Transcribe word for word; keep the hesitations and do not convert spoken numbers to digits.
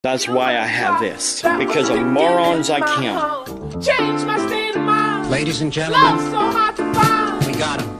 That's why I have this. Because of morons like him. Change my state of mind. Ladies and gentlemen, Love so hard to find. we got him.